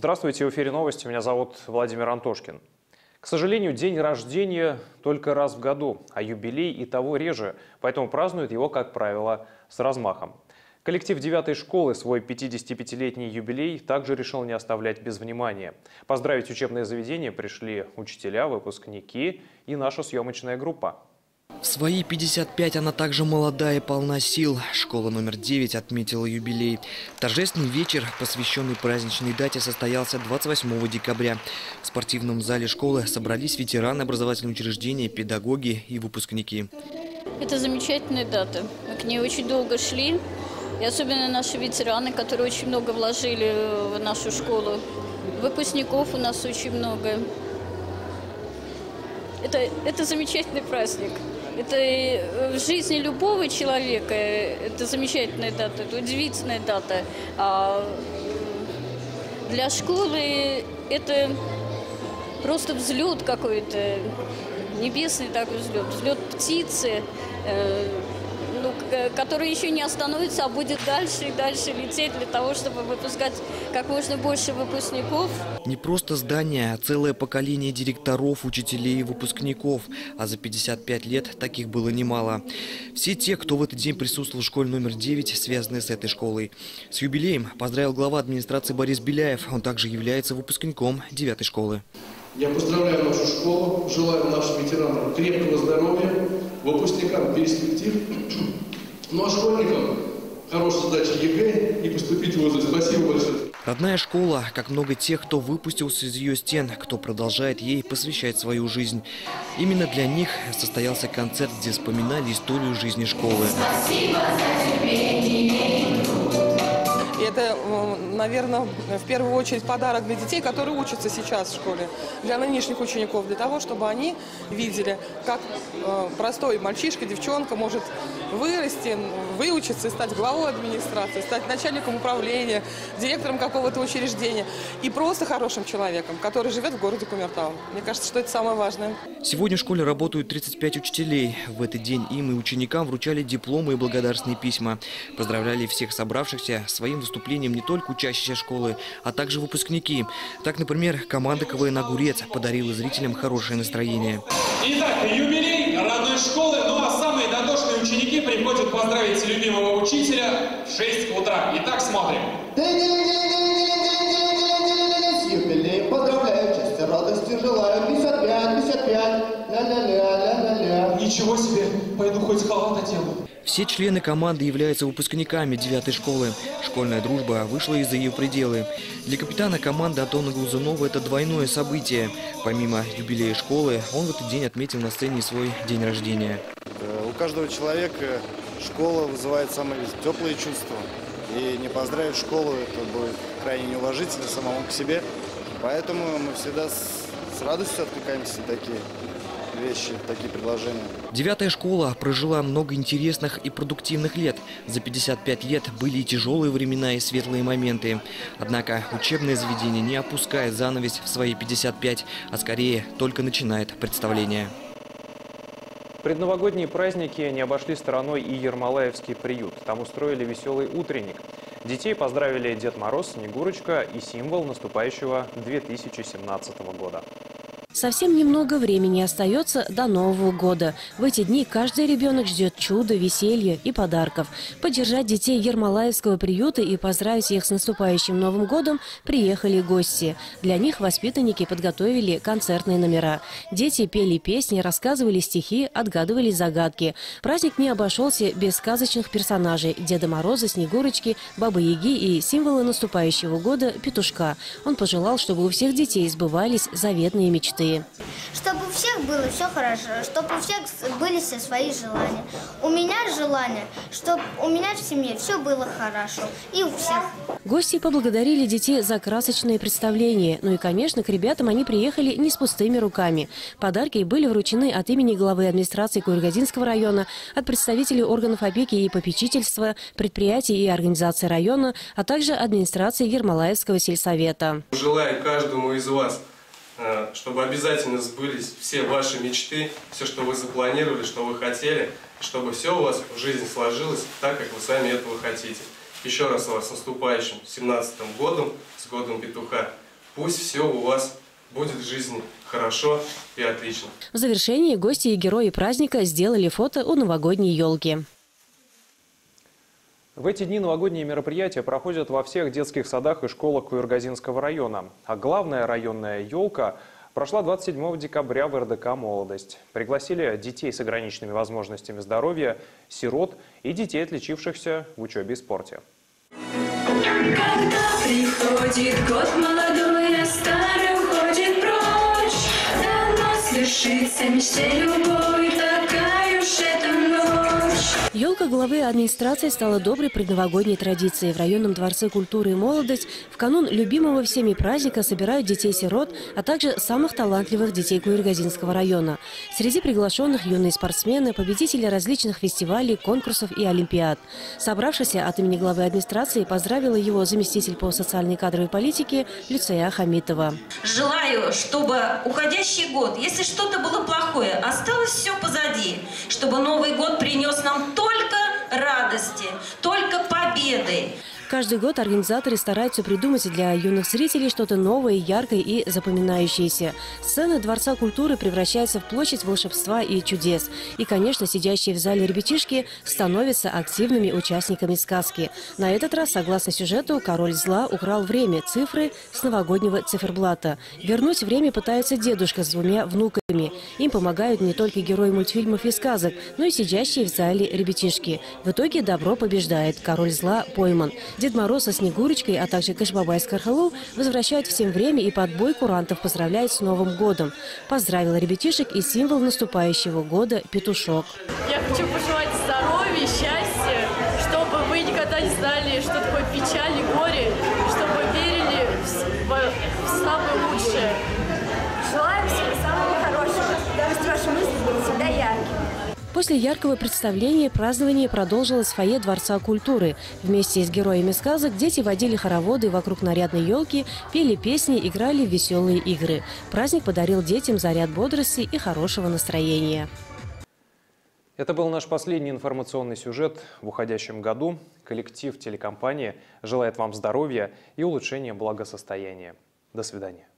Здравствуйте, в эфире новости. Меня зовут Владимир Антошкин. К сожалению, день рождения только раз в году, а юбилей и того реже, поэтому празднуют его, как правило, с размахом. Коллектив 9-й школы свой 55-летний юбилей также решил не оставлять без внимания. Поздравить учебное заведение пришли учителя, выпускники и наша съемочная группа. В свои 55 она также молода и полна сил. Школа номер 9 отметила юбилей. Торжественный вечер, посвященный праздничной дате, состоялся 28 декабря. В спортивном зале школы собрались ветераны образовательного учреждения, педагоги и выпускники. Это замечательная дата. Мы к ней очень долго шли. И особенно наши ветераны, которые очень много вложили в нашу школу. Выпускников у нас очень много. Это замечательный праздник. Это в жизни любого человека, это замечательная дата, это удивительная дата. А для школы это просто взлет какой-то, небесный такой взлет, взлет птицы, который еще не остановится, а будет дальше и дальше лететь для того, чтобы выпускать как можно больше выпускников. Не просто здание, а целое поколение директоров, учителей и выпускников. А за 55 лет таких было немало. Все те, кто в этот день присутствовал в школе номер 9, связаны с этой школой. С юбилеем поздравил глава администрации Борис Беляев. Он также является выпускником 9-й школы. Я поздравляю нашу школу, желаю нашим ветеранам крепкого здоровья, выпускникам перспектив, ну а школьникам хорошей сдачи ЕГЭ и поступить в вузы. Спасибо большое. Родная школа, как много тех, кто выпустился из ее стен, кто продолжает ей посвящать свою жизнь. Именно для них состоялся концерт, где вспоминали историю жизни школы. Спасибо за терпение. И это, наверное, в первую очередь подарок для детей, которые учатся сейчас в школе, для нынешних учеников, для того, чтобы они видели, как простой мальчишка, девчонка может вырасти, выучиться и стать главой администрации, стать начальником управления, директором какого-то учреждения и просто хорошим человеком, который живет в городе Кумертау. Мне кажется, что это самое важное. Сегодня в школе работают 35 учителей. В этот день им и ученикам вручали дипломы и благодарственные письма. Поздравляли всех собравшихся своим выступлением не только учащиеся школы, а также выпускники. Так, например, команда КВН «Огурец» подарила зрителям хорошее настроение. Итак, юбилей родной школы, ну а самые дотошные ученики приходят поздравить любимого учителя в 6 утра. Итак, смотрим. С юбилеем поздравляю, счастья, радости желаю, 55, 55, ля-ля-ля-ля-ля-ля. Ничего себе, пойду хоть халат одену. Все члены команды являются выпускниками 9-й школы. Школьная дружба вышла из-за ее пределы. Для капитана команды Антона Глазунова это двойное событие. Помимо юбилея школы, он в этот день отметил на сцене свой день рождения. У каждого человека школа вызывает самые теплые чувства. И не поздравить школу, это будет крайне неуважительно самому к себе. Поэтому мы всегда с радостью откликаемся на такие вещи, такие предложения. 9-я школа прожила много интересных и продуктивных лет. За 55 лет были и тяжелые времена, и светлые моменты. Однако учебное заведение не опускает занавес в свои 55, а скорее только начинает представление. Предновогодние праздники не обошли стороной и Ермолаевский приют. Там устроили веселый утренник. Детей поздравили Дед Мороз, Снегурочка и символ наступающего 2017 года. Совсем немного времени остается до Нового года. В эти дни каждый ребенок ждет чуда, веселья и подарков. Поддержать детей Ермолаевского приюта и поздравить их с наступающим Новым годом приехали гости. Для них воспитанники подготовили концертные номера. Дети пели песни, рассказывали стихи, отгадывали загадки. Праздник не обошелся без сказочных персонажей – Деда Мороза, Снегурочки, Бабы-Яги и символа наступающего года – Петушка. Он пожелал, чтобы у всех детей сбывались заветные мечты. Чтобы у всех было все хорошо, чтобы у всех были все свои желания. У меня желание, чтобы у меня в семье все было хорошо. И у всех. Гости поблагодарили детей за красочные представления. Ну и, конечно, к ребятам они приехали не с пустыми руками. Подарки были вручены от имени главы администрации Куйргадинского района, от представителей органов опеки и попечительства, предприятий и организаций района, а также администрации Ермолаевского сельсовета. Желаю каждому из вас, чтобы обязательно сбылись все ваши мечты, все, что вы запланировали, что вы хотели, чтобы все у вас в жизни сложилось так, как вы сами этого хотите. Еще раз вас с наступающим 17-м годом, с годом петуха. Пусть все у вас будет в жизни хорошо и отлично. В завершении гости и герои праздника сделали фото у новогодней елки. В эти дни новогодние мероприятия проходят во всех детских садах и школах Куюргазинского района. А главная районная елка прошла 27 декабря в РДК «Молодость». Пригласили детей с ограниченными возможностями здоровья, сирот и детей, отличившихся в учебе и спорте. Когда приходит год молодой, а старый уходит прочь, давно свершится мечте любой, такая уж эта ночь. Елка главы администрации стала доброй предновогодней традицией. В районном дворце культуры и молодость в канун любимого всеми праздника собирают детей-сирот, а также самых талантливых детей Куюргазинского района. Среди приглашенных юные спортсмены, победители различных фестивалей, конкурсов и олимпиад. Собравшийся от имени главы администрации поздравила его заместитель по социальной и кадровой политике Люция Хамитова. Желаю, чтобы уходящий год, если что-то было плохое, осталось все позади, чтобы Новый год принес нам только радости, только победы. Каждый год организаторы стараются придумать для юных зрителей что-то новое, яркое и запоминающееся. Сцена Дворца культуры превращается в площадь волшебства и чудес. И, конечно, сидящие в зале ребятишки становятся активными участниками сказки. На этот раз, согласно сюжету, король зла украл время, цифры с новогоднего циферблата. Вернуть время пытается дедушка с двумя внуками. Им помогают не только герои мультфильмов и сказок, но и сидящие в зале ребятишки. В итоге добро побеждает, король зла пойман. Дед Мороз со Снегурочкой, а также Кашбабай с Кархалу возвращают всем время и под бой курантов поздравляют с Новым годом. Поздравила ребятишек и символ наступающего года – петушок. Я хочу пожелать здоровья, счастья, чтобы вы никогда не знали, что такое печаль и горе, чтобы верили в самое лучшее. Желаю всего самого хорошего. Пусть ваши мысли будут всегда яркими. После яркого представления празднование продолжилось в фойе Дворца культуры. Вместе с героями сказок дети водили хороводы вокруг нарядной елки, пели песни, играли в веселые игры. Праздник подарил детям заряд бодрости и хорошего настроения. Это был наш последний информационный сюжет в уходящем году. Коллектив телекомпании желает вам здоровья и улучшения благосостояния. До свидания.